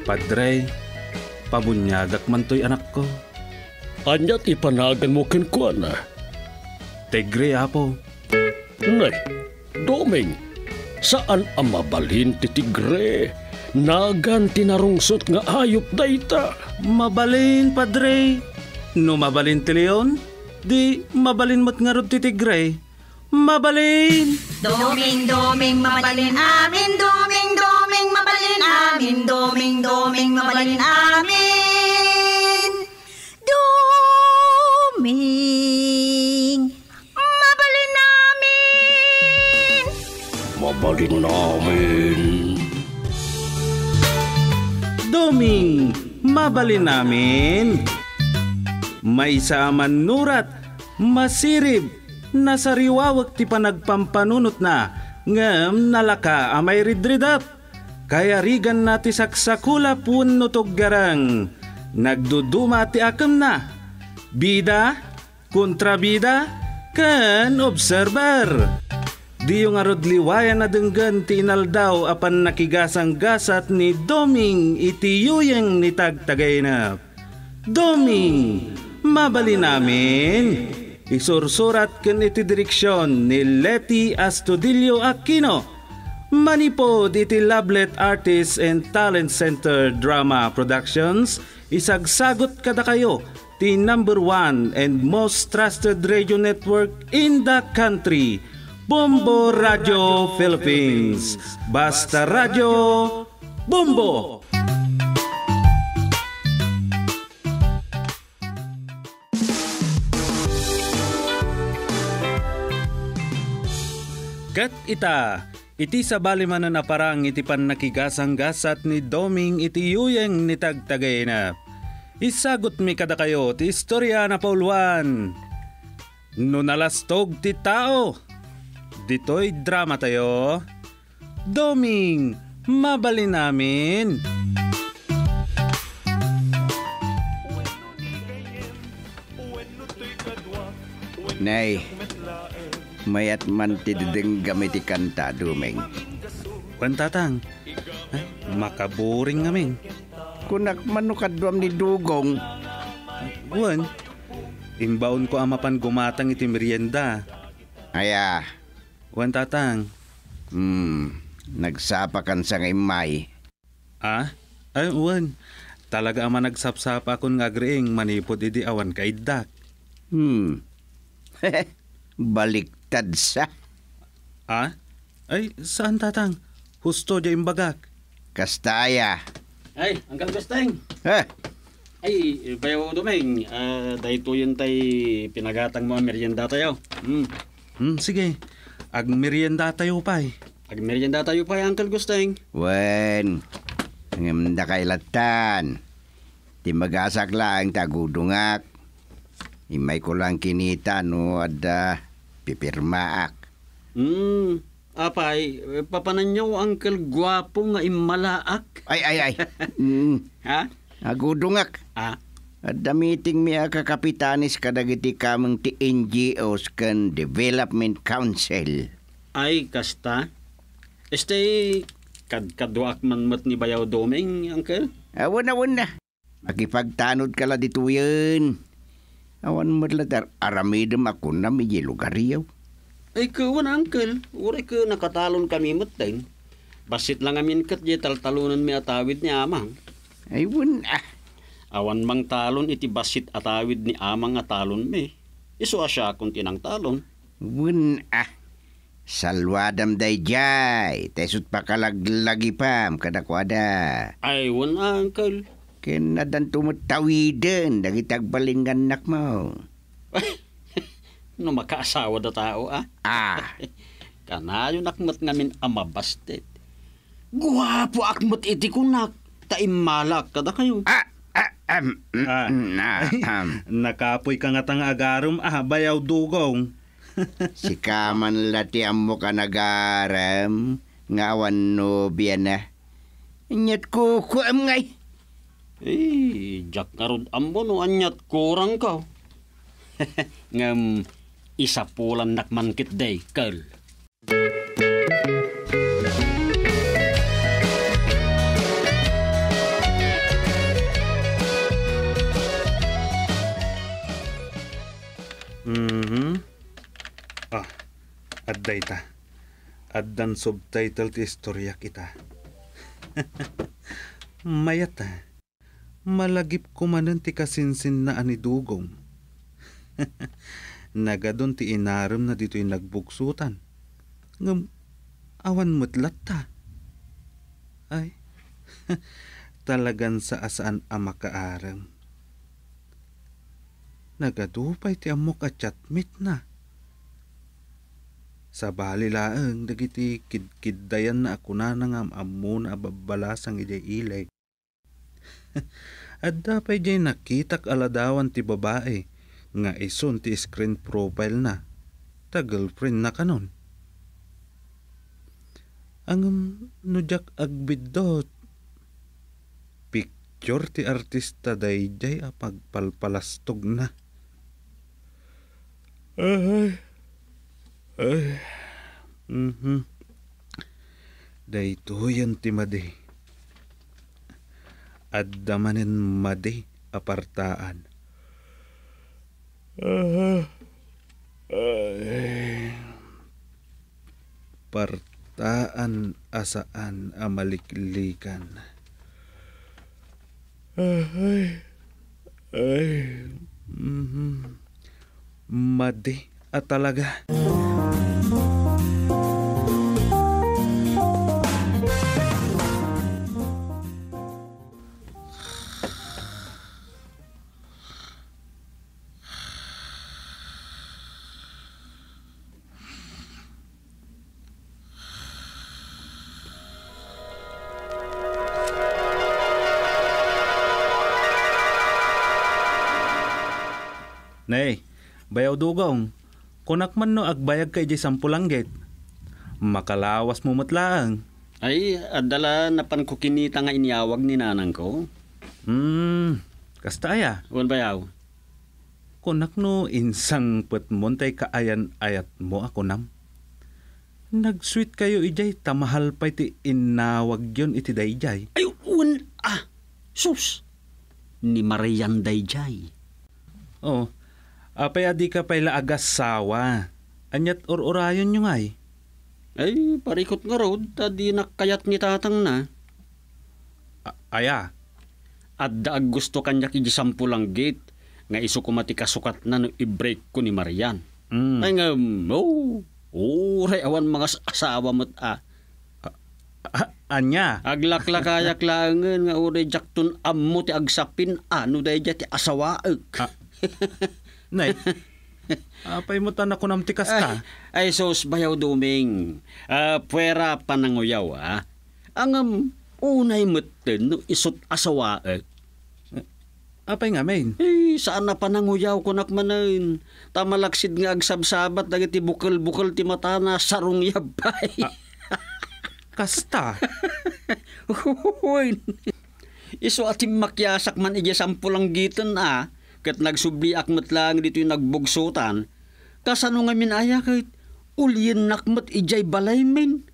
Padre, pabunyagak man to'y anak ko. Anyat ipanagan mo kinkwana. Tigre, apo. Nay, Doming, saan ang mabalhin ti tigre? Nagan tinarungsot nga ayop dayta. Mabalin, Padre. No mabalin ti leon, di mabalin mo't nga rod ti tigre. Mabalin! Doming, doming, mabalin amin. Doming, doming, mabalin amin. Doming, doming, mabalin amin. Doming, mabalin namin. Mabalin namin. Doming, mabalin namin. May saaman nurat, masirib, nasariwawag ti panagpampanunot na, ngem nalaka amay ridridat. Kaya rigan na ti saksakula pun nutog-garang, nagduduma ti akam na. Bida, kontrabida, kan observer. Di yung arod liwayan na denggan ti inaldaw apan nakigasang gasat ni Doming iti yuyeng ni tagtagay na. Doming, mabali namin. Isursurat ken iti direksyon ni Leti Astudillo Aquino. Manipod iti Lablet Artists and Talent Center Drama Productions. Isagsagot kada kayo ti #1 and most trusted radio network in the country. Bombo Radio Philippines. Basta Radio Bombo. Kat iti sabali man na parang iti pan nakigasang gasat ni Doming iti yuyeng ni tagtagay na. Isagot mi kada kayo ti istorya na pauluan. No nalastog ti tao. Dito'y drama tayo. Doming, mabali namin. Nay, mayat man ti dideng gamit ti kanta, Doming. Pantatang, makaboring ngamin. Kunak manukadwam ni Dugong. Buwan, imbaon ko amapan gumatang iti merienda. Aya. Wan tatang. Nagsapakan sa ngaymay. Ah? Ay, wan. Talaga ama nagsapsapa akong ngagreeng manipod iti awan kaiddak. Baliktad sa. Ah? Ay, saan tatang? Husto di imbagak. Kastaya. Ay, Uncle Gusteng. Ha? Ay, bayaw Doming. Dahito yun tay pinagatang mo ang merienda tayo. Sige. Ag merienda tayo pa'y. Ag merienda tayo pa'y, Uncle Gusteng. Wen, ngamda kailatan. Ti magasak lang tagudungak. Imay ko lang kinita no ada pipirmaak. Apay, papanan nyo, Uncle, gwapo nga imalaak. Ay. Ha? Agudungak. Ada meeting mi kakapitanis kadagiti kamang ti NGOs kan Development Council. Ay, kasta. Kadwaak man mat ni bayaw Doming, Uncle? Awan na. Makipagtanod ka la dito yun. Awan madladar aramidam ako na may lugar yaw. Ay, kawan, Uncle. Uray ka nakatalon kami matin. Basit lang amin kat di taltalunan mi atawid ni Amang. Ay, Awan mang talon iti basit atawid ni Amang atalon mi. Isu asya kung tinang talon. Salwadam day jay. Tesut pa kalaglagi pam kadakwada. Ay, Uncle. Kinadan tumutawiden. Dagitagbalingan nak mo. No makaasawa da tao, Kanayo nakmat ngamin amabastet. Guwapo akmat iti kunak. Taimalak kada kayo. Nakapoy ka nga tang agarom, bayaw dugong. Si kaman lati amo ka nagaram. Ngawan nobya na. Inyat kuku ngay. Jak karod ambo no anyat kurang ka. Ngam isa pulan nakmankit day, Carl. dayta. Addan subtitle ti istorya kita. Mayata, malagip ko manan ti kasinsin na ani dugong. Nagadon ti inaram na dito'y nagbugsutan. Ngam, awan mutlat ta. Ay, talagan sa asaan ama kaaram. Nagadupay ti amok at chatmit na. Sa balilaang dagiti kiddayan na ako na nangam amon ababalasang ijay ilay. At dapay jay nakitak aladawan ti babae nga ison ti screen profile na. Ta girlfriend na kanon. Ang nujak agbidot. Picture ti artista dayjay a pagpalpalastog na. Dayto yan ti madi. Addamanen madi apartaan. Partaan asaan amaliklikan. Madi at talaga. Nay, bayaw dugong. Kunak man no agbayag kay di 10 langgit. Makalawas mo matlaang. Ay, adala napan ko kinita nga iniawag ni nanang ko. Kasta aya. Uwan bayaw? Kunak no insang patmontay kaayan ayat mo ako nam. Nag-sweet kayo ijay, tamahal pa iti inawag yun iti dayjay. Ay, uwan, sus! Ni Marian dayjay. Oh, apay adi ka pala agas sawa. Anyat or-orayon nyo ngay. Ay, parikot nga road, tadi nakayat ni tatang na. Aya. At daag gusto kanya kiji 10 langgit, nga iso kumati kasukat na no i-break ko ni Marian. Ay nga, ray awan mga asawa mo't Anya? Aglaklakayak langan nga uray jaktun ammo ti agsapin ano dahi ti asawaag. Nay, apay mo tanak ko nam tikas ka. Ay sos bayaw duming. Puwera pananguyaw Ang unay moten no isot asawaag. Apay nga main? Saan na pananguyaw ko nakmanan. Tamalaksid nga agsabsabat dagiti bukal-bukal ti mata na sarong yabay. Kasta? Iso atim makyasak man ija 10 langgitan kat nagsubli akmat lang dito yung nagbugsutan. Kasano nga minaya kahit ulyin nakmat ijay balay min.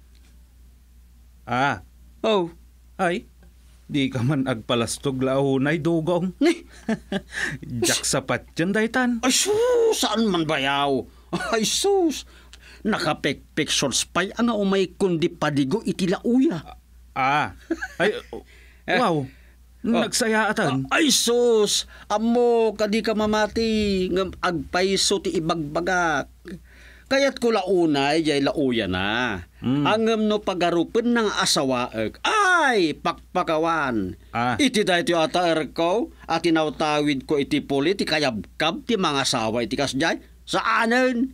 Oh. Ay, di ka man agpalastog launay dugong. Jak sapat yan daytan. Ay sus, saan man bayaw? Ay sus, nakapek-picture spy ang umay kundi padigo itilauya. Ay, wow. Nagsaya atan. Ay sus, amo kadi ka mamati ng agpaiso ti ibagbagak. Kaya't ko launay jay lauya na. Angem no pagarupen ng asawaag. Ay, pakpakawan. Iti dahi ti ataer ko at tinawtawid ko iti puli ti kayabkab ti mga asawa iti kasjay. Saanen?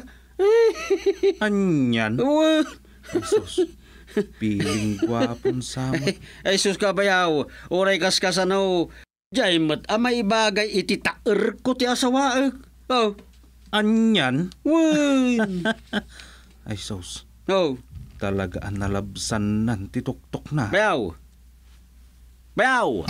Anyan? Jesus. Piling gwapon sama. Ay sus ka bayaw. Uray kaskasano. Jay mat amay ibagay iti taer ko ti asawaag. Oh. Anyan? Wen. Ay sus. Oh. Talaga ang nalabsan nan tituktok na. Bayaw. Bayaw.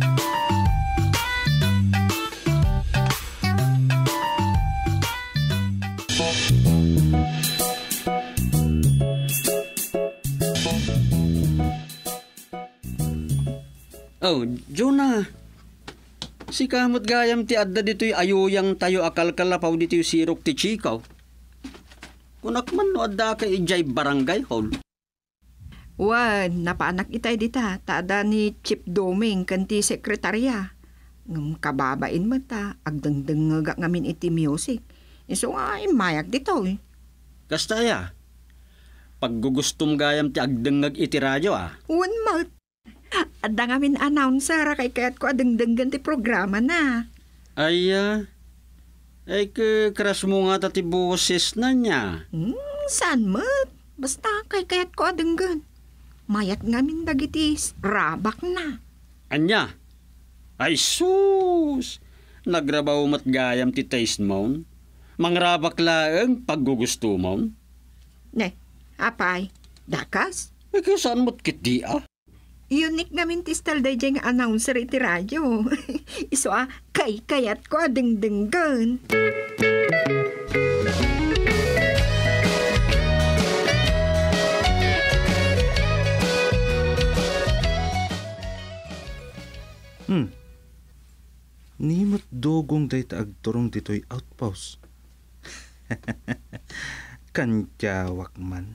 Oh, Jonah. Si kamot gayam ti adda dito'y ayuyang tayo akal kalapaw dito'y sirok ti chikaw. Kunak man no adda ka ijay barangay hall. Wan, napaanak itay dita, tada ni Chief Doming, kanti sekretarya. Ngam kababain mo ta, agdangdang nga ngamin iti music. Iso nga, mayak dito eh. Kastaya, paggugustom gayam ti agdengag iti radyo Wan mat. Adda ngamin announcer, kay kaya't ko adangdanggan ti programa na. Ay kras mo nga tati boses na niya. Saan mat? Basta kay kaya't ko adanggan. Mayat ngamin dagitis, rabak na. Anya? Ay sus! Nagrabaw mat gayam ti taste mo. Mangrabak laeng paggugusto mo. Ne, apay, dakas? Ay kaya saan mo't kiti Unique ngamin ti style day dyan nga announcer iti radyo. Iso kay kayat ko adangdanggan. Nimot dogong day agturong dito'y outpost. Kanjawak man.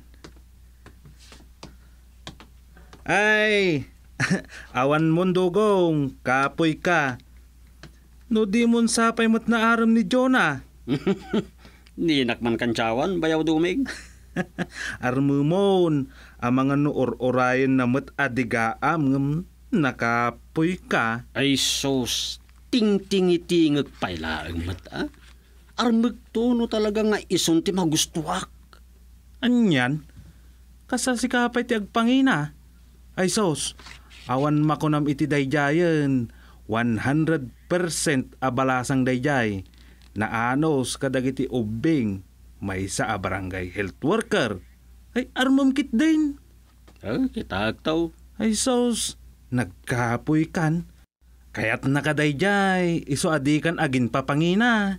Ay, awan mon dogong, kapoy ka. No di mon sapay mo't na aram ni Jonah. Ninak man kancawan, bayaw dumig. Armumon, ang mga nuor-orayan na mo't adigaam ngam nakapoy ka. Ay sus, ting-tingi-tingag pailaang mata. Armag to no talaga nga ison ti magustuak. Anyan, kasal si kapay ti agpangina. Ay sos, awan makunam iti dayjayan, 100% abalasang dayjay, na anos kadagiti ubing, may sa barangay health worker. Ay armam kit din. Kita agtaw. Ay sos, nagkapoy kan. Kaya't nakadayjay, iso adikan agin papangina.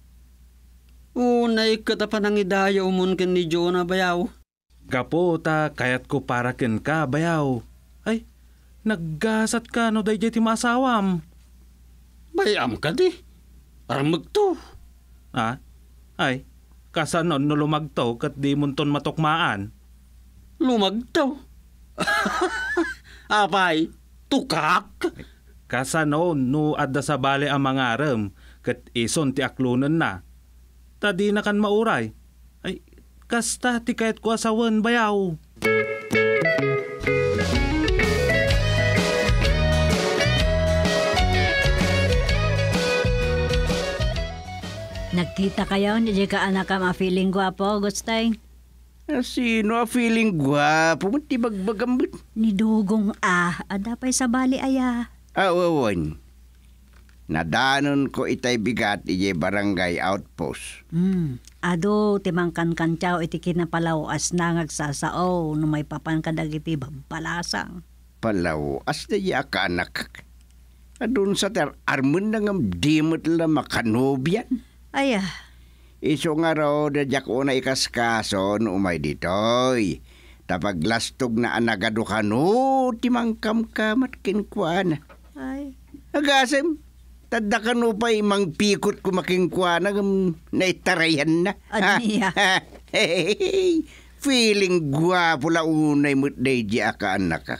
Unay katapan ang idaya umon ken ni Jonah bayaw. Kapota, kaya't ko para ken ka, bayaw. Ay, naggasat ka no dayjay ti maasawam. Bayam ka di. Aramag to. Ay, kasanon no lumagtaw kat di munton matukmaan. Lumagtaw? Apay, tukak? Kasanon no adda sa bale ang mga aram kat ison ti aklunan na. Tadi na kan mauray. Ay, kasta ti kahit ko asawan bayaw. Nagkita kayo, hindi ka anak ka ma-feeling gwapo, Gustay? Sino feeling gwapo mo ti bagbagambit? Ni Dugong adapay sa bali aya. Wawan. Nadanon ko itay bigat ije barangay outpost. Ado, timangkan kantyaw iti kinapalawas na ngagsasao no may papan kadagiti babalasang. Palawas na iya ka anak. Adun sa armon na ngam dimot la makanobyan. Aya. Iso nga raw da jak una ikaskason umay ditoy. Tapaglastog na anagado ka no, timangkam kamat kinkwana. Ay. Agasem, tadda ka no pa imang pikot kumakingkwana naitarayan na. Aniya. Feeling gwapo la unay mo't day ka anak ka.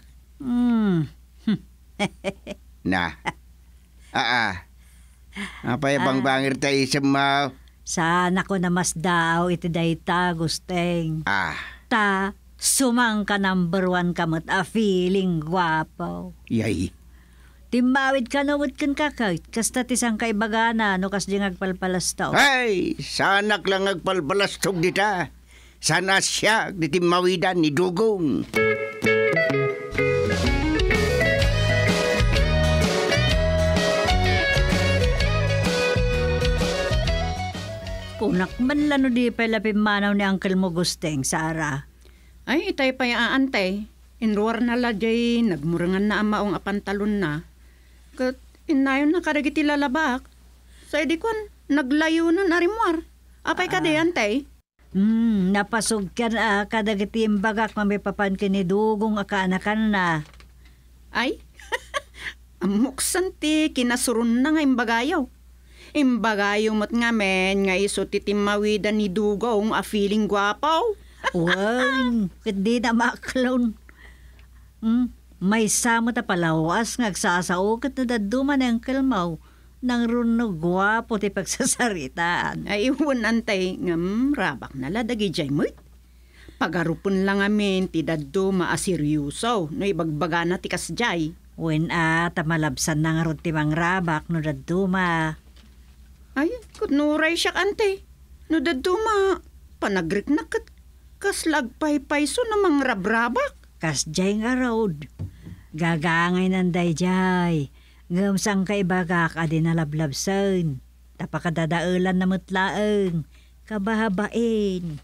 Na. Apay bang-bangir tayo sa mga... Sana ko na mas daw iti dayta, Gusteng. Ta, sumang ka number 1 kamot feeling gwapo. Yay. Timbawid ka na wad kan kakay, kasta tisang kaibagana, no kas di ngagpalpalastaw. Ay, sanak lang agpalpalastog dita. Sana siya, di timawidan ni Dugong. Kunak man lano di pala pimanaw ni Uncle mo Gusteng, Sara. Ay, itay pa yung aantay. Inruar na la jay, nagmurangan na amaong apantalon na. Kat inayon na karagiti lalabak. Sa edikon, naglayo na narimuar. Apay ka di antay? Napasog ka na kadagiti imbagak mamipapan kinidugong akaanakan na. Ay, amuksan ti kinasurun na nga imbagayaw. Imbagayo mo't nga men, nga iso titimawidan ni Dugong a feeling gwapaw. Wan, hindi na maklon. May samo ta palawas ngagsasaukot na daduman ang kalmaw nang runog gwapo ti pagsasaritaan. Ay iwan antay ngam rabak na ladagi jay mo't. Pagarupon lang amin ti daddo maaseryoso no ibagbaga na ti kasjay. Wen tamalabsan na nga ron ti mangrabak no daduma. Ay, kutnuray siya ante. No daduma, panagrik na kaslagpay-payso na mangrabrabak. Kasjay nga road. Gagangay nanday jay. Ngamsang kaibagak adi nalablabsan. Tapakadadaulan na mutlaang. Kabahabain.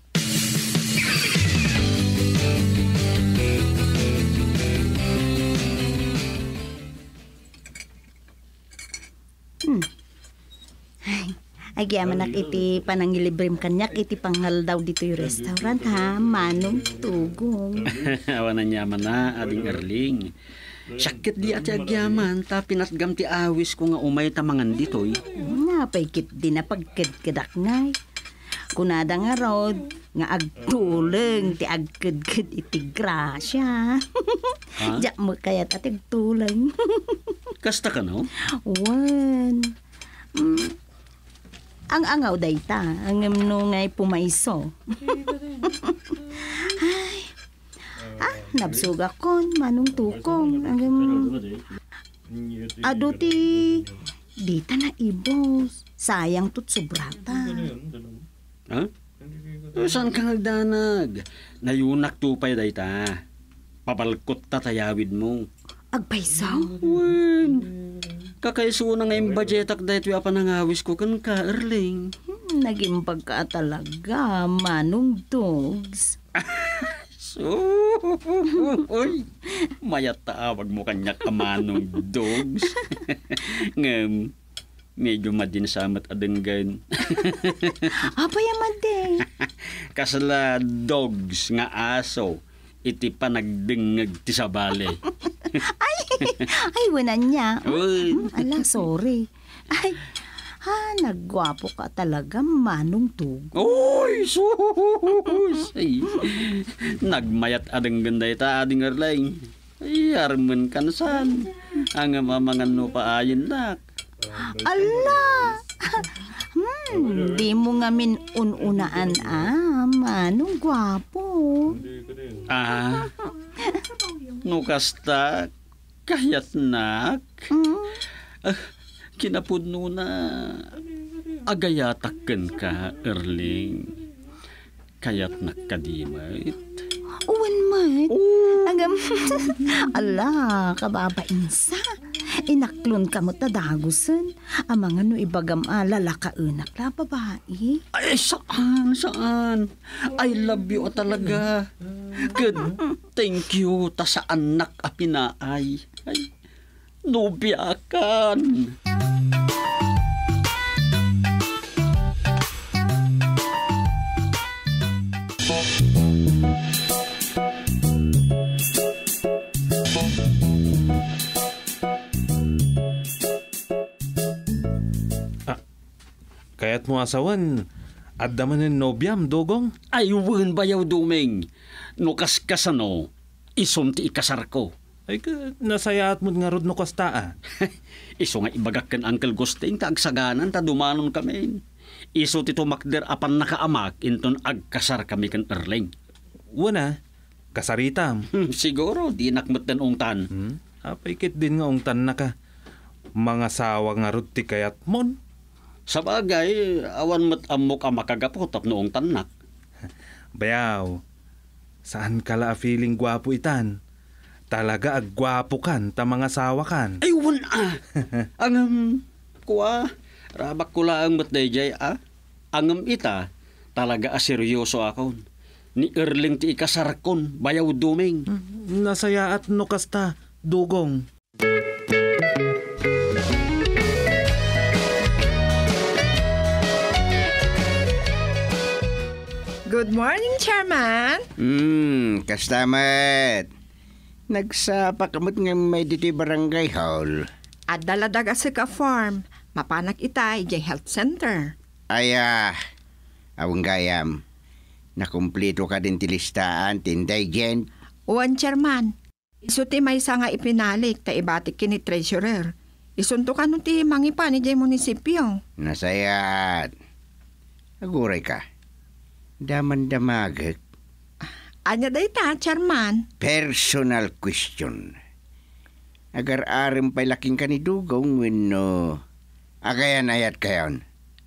Agyaman nak iti panangilibrim kanyak iti panghal daw dito yung restaurant ha, manong tugong. Awan na nyaman na, ading Erling. Sakit di ati agyaman, ta pinatgam ti awis ko nga umay tamangan ditoy. Napaykit di na pagkadkadak ngay. Kunada nga rod, nga agtuleng ti agkadkad iti grasya. Diyak mo kaya't ati agtuleng. Kasta ka no? Wan. Ang angaw dayta, ang ngay pumayso. Ay, nabsuga kon, manong tukong. Ado ti, dita na ibos. Sayang tut sobrata. Ha? Saan ka nagdanag? Nayunak tupay dayta. Pabalkot ta tayawid mo. Agpaysaw? Wen. Kakaiso na nga yung budgetak dahit wapa nangawis ko kan ka, Erling. Nagimbag ka talaga, manong dogs. Uy, mayat taawag mo kanyak amanong dogs. Ngam, medyo madinsamat adenggan. Apa yaman din? Kasala dogs nga aso, iti panagdingag ti sabali. Ay, wala niya. Uy. Ala, sorry. Ay, nagwapo ka talaga, manong tug. Uy, sus! Ay, nagmayat adeng ganda ita ading Erling. Ay, armen kansan. Ang mamangan no paayin lak. Ala! Di mo nga min ununaan manong gwapo. No kasta, kahit nak. Kinapudno na agayataken ka, Erling. Kaya't nakadimait. Uwan mat. Agam, ala, kababainsa. Inaklon ka mo tadagusan. Amang ano ibagam lalakaunak la babae. Ay, saan? I love you talaga. Good, thank you. Ta sa anak a pinaay. Ay, nubiakan. Kaya't mo asawan, at daman ng nobyam, Dugong? Ay, wen bayaw dumeng. No kaskasano, isom ti ikasar ko. Ay, nasayaat mo nga rod no kastaa. Iso nga ibagak kan Uncle Gusting, taagsaganan, ta dumanon kami. Iso ti tumakder apan nakaamak, inton agkasar kami kan Erling. Una, kasaritam. Siguro, di nakmet den ungtan. Apay din nga ungtan na ka. Mga sawa nga rod ti kayat mon. Sa bagay, awan mat amok ang makagapotap noong tanak. Bayaw, saan kala a feeling gwapo itan? Talaga agwapo kan, ta mga sawa kan. Ay, wan Angam, kuwa, rabak ko lang mat dayjay Angam ita, talaga seryoso ako. Ni Erling ti ikasarkon, bayaw duming. Nasayaat no kasta, Dugong. Good morning, Chairman. Kastamat. Nagsapa kamot nga may diti barangay hall. At daladaga sa ka farm. mapanak itay jay health center. Ay, awang gayam. Nakumplito ka din tilistaan, tinday Jen. Uwan, Chairman. Iso ti may nga ipinalik, ta ibatik kini treasurer. Isunto ka nun ti mangipa ni jay munisipyo. Nasayat. Aguray ka. Daman-damagak. Anya day ta, Chairman? Personal question. Agar-arim pa'y laking kanidugong wenno. Agayan ayat kayon.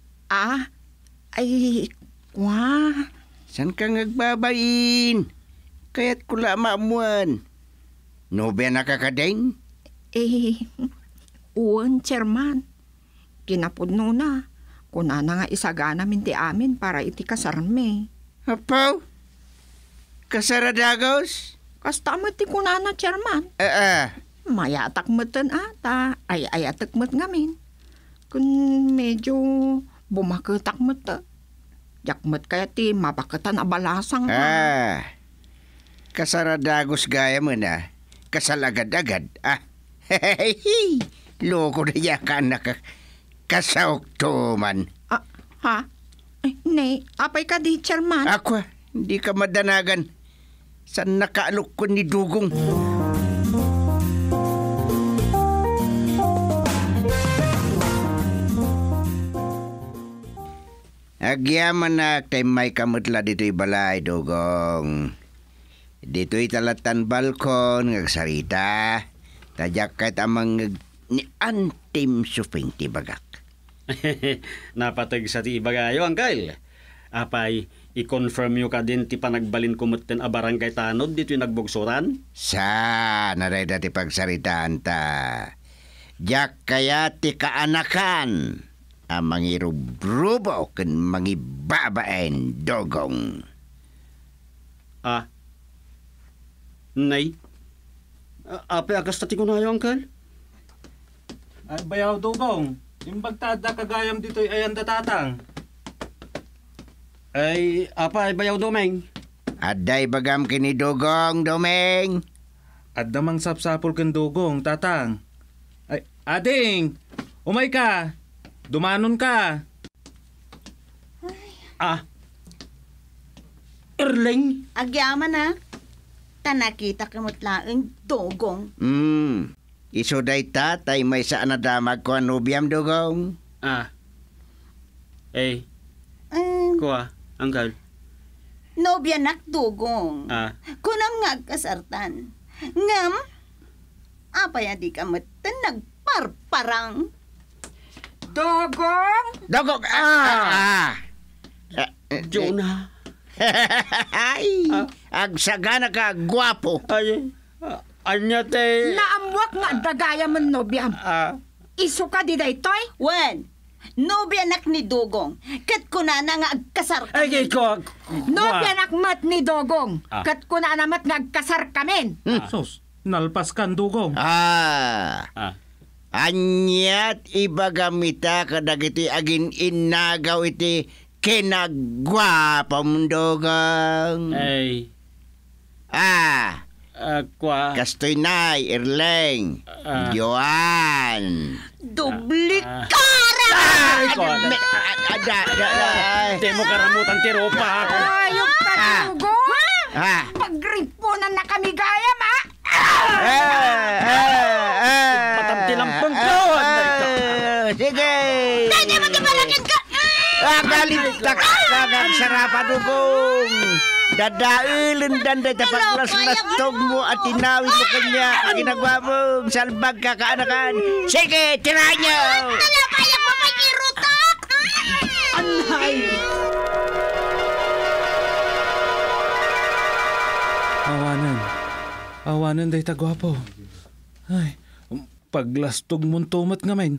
Ay, wah. San ka ngagbabain? Kaya't kula maamuan. Nobe na kakadeng? Uwan, Chairman. Kinapudno na. Kuna na nga isagana minti amin para iti kasarme. Apaw? Kasaradagos? Kasta mo ti kuna na, Chairman. Mayatak moten ata. Ay ayatak mot ngamin. Kun medyo bumaketak mot. Jakmet kaya ti mabakatan abalasang. Kasaradagos gaya mo na. Kasalagad-agad. Loko na yakan na kasaok to man. Ha? Nay, apay ka di, Chairman. Ako, hindi ka madanagan. San nakaalok ko ni Dugong? Agyaman na kay may kamutla dito'y balay, Dugong. Dito'y talatan balkon, ngagsarita. Tajak kahit amang ni antim sufing tibagak. Napatag sa ti ibagayo, Uncle. Apay, i-confirm yo ka din ti panagbalin kumutten a barangay tanod dito'y nagbugsuran? Naray dati pagsaritaan ta. Jak kaya ti kaanakan. Ang mangirubrubo kan mangibabaen, Dugong. Nay? Apay agas tati ko na yo, Uncle? Ay, bayaw Dugong. Yung bagtada kagayam dito'y ayan datatang. Ay, apay bayaw Domeng. Aday bagam kini Dugong, Domeng. At damang sapsapol kan Dugong, tatang. Ay, ading! Umay ka! Dumanon ka! Erling? Agyaman na. Tanakita kamutlaang Dugong. Iso day tatay may saan na damag ko ang nubyam, Dugong. Kuha, Uncle. Nobya nak Dugong. Kunam nga kasartan. Ngam, apay di ka matan nagparparang. Dugong! Dugong! Jonah. Agsagana ka, gwapo. Anya te... Naamwak nga dagaya man nobyam. Iso ka di daytoy? Wen, nobya nak ni Dugong. Kat kunana nga agkasar kami. Nobya mat ni Dugong. Kat kuna namat nga agkasar kamin. Sos, nalpas kan Dugong. Anyat iba gamita kadag iti agin inagaw iti kinagwapam, Dugong. Kwa... Kastoy nay, Erleng. Joan. Dubli kara! Di mo karamutan tiropa ako. Ayok ka, Dugong! Pagripunan na kami gayam, Patamtilampang ko! Sige! Dahil magkapalakin ka! Galintak ka sarapa, Dugong. Dadailan dan day tapaglas-lastog mo at tinawid mo kanya ang ginagawa mong salbag kakaanakan. Sige, tirahan niyo! Talapayak mo may irutak! Anay! Awanan day tagwapo. Ay, paglastog mong tumat ngamin.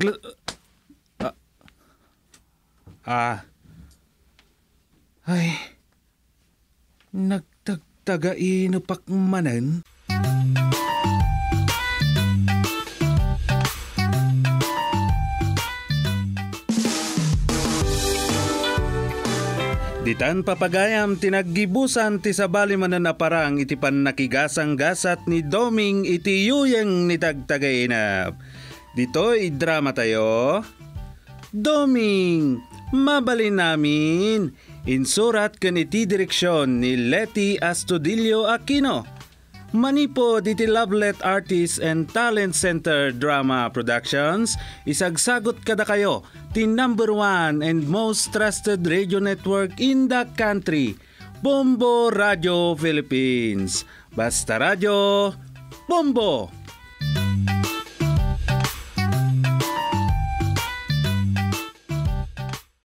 Ay, nagtagtagai pakmanan. Ditan papagayam tinaggibusan ti sabali mananaparang iti pan nakigasang gasat ni Doming iti yuyeng ni tagtagay na. Dito'y drama tayo. Doming, mabalin namin. Insurat kan iti direksyon ni Leti Astudillo Aquino. Manipo diti Lovelet Artists and Talent Center Drama Productions, isagsagot kada kayo ti number 1 and most trusted radio network in the country, Bombo Radio Philippines. Basta Radio, Bombo!